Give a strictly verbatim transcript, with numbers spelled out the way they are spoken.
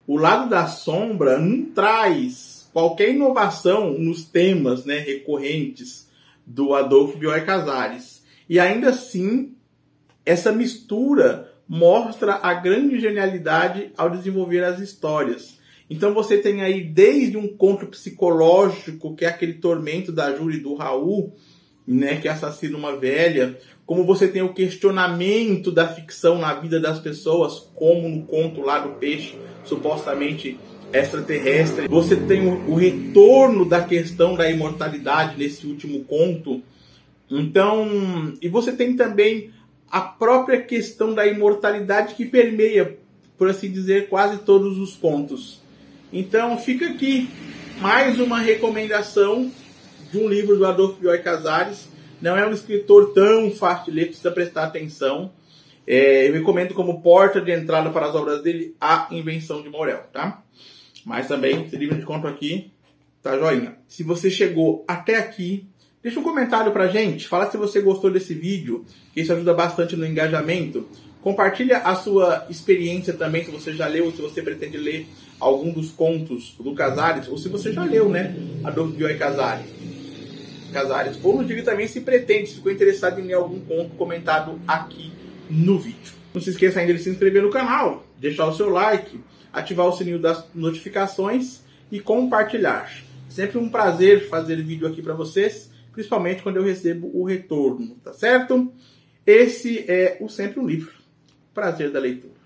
O Lado da Sombra não traz qualquer inovação nos temas, né, recorrentes do Adolfo Bioy Casares. E ainda assim, essa mistura mostra a grande genialidade ao desenvolver as histórias. Então você tem aí desde um conto psicológico, que é aquele tormento da Júlia e do Raul, né, que assassina uma velha, como você tem o questionamento da ficção na vida das pessoas, como no conto lá do peixe supostamente extraterrestre. Você tem o, o retorno da questão da imortalidade nesse último conto. Então, e você tem também a própria questão da imortalidade que permeia, por assim dizer, quase todos os contos. Então fica aqui mais uma recomendação de um livro do Adolfo Bioy Casares. Não é um escritor tão fácil de ler, precisa prestar atenção. É, eu recomendo como porta de entrada para as obras dele A Invenção de Morel, tá? Mas também, esse livro de conto aqui, tá joinha. Se você chegou até aqui, deixa um comentário pra gente, fala se você gostou desse vídeo, que isso ajuda bastante no engajamento. Compartilha a sua experiência também, se você já leu, se você pretende ler algum dos contos do Casares, ou se você já leu, né, Adolfo Bioy Casares. Casares. Ou nos diga também se pretende, se ficou interessado em ler algum conto comentado aqui no vídeo. Não se esqueça ainda de se inscrever no canal, deixar o seu like, ativar o sininho das notificações e compartilhar. Sempre um prazer fazer vídeo aqui para vocês, principalmente quando eu recebo o retorno, tá certo? Esse é o Sempre um Livro. Prazer da leitura.